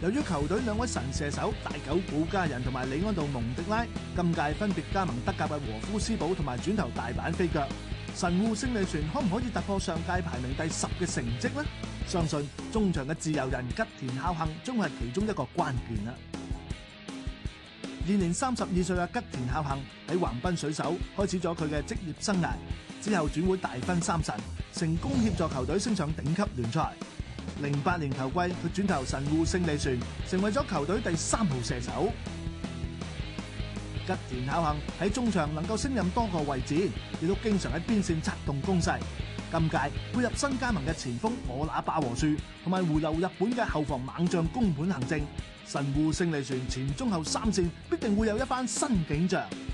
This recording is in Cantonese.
由於球隊兩位神射手大狗古家人同埋李安道蒙迪拉今屆分別加盟德甲嘅和夫斯堡同埋轉投大阪飛腳，神戶勝利船可唔可以突破上屆排名第10嘅成績呢？相信中場嘅自由人吉田孝幸將係其中一個關鍵啦。現年32歲嘅吉田孝幸喺橫濱水手開始咗佢嘅職業生涯，之後轉會大分三神，成功協助球隊升上頂級聯賽。08年球季，佢轉投神戶勝利船，成為咗球隊第3號射手。吉田孝幸喺中場能夠升任多個位置，亦都經常喺邊線策動攻勢。今屆配合新加盟嘅前鋒我那霸和樹，同埋回流日本嘅後防猛將宮本行政，神戶勝利船前中後3線必定會有一番新景象。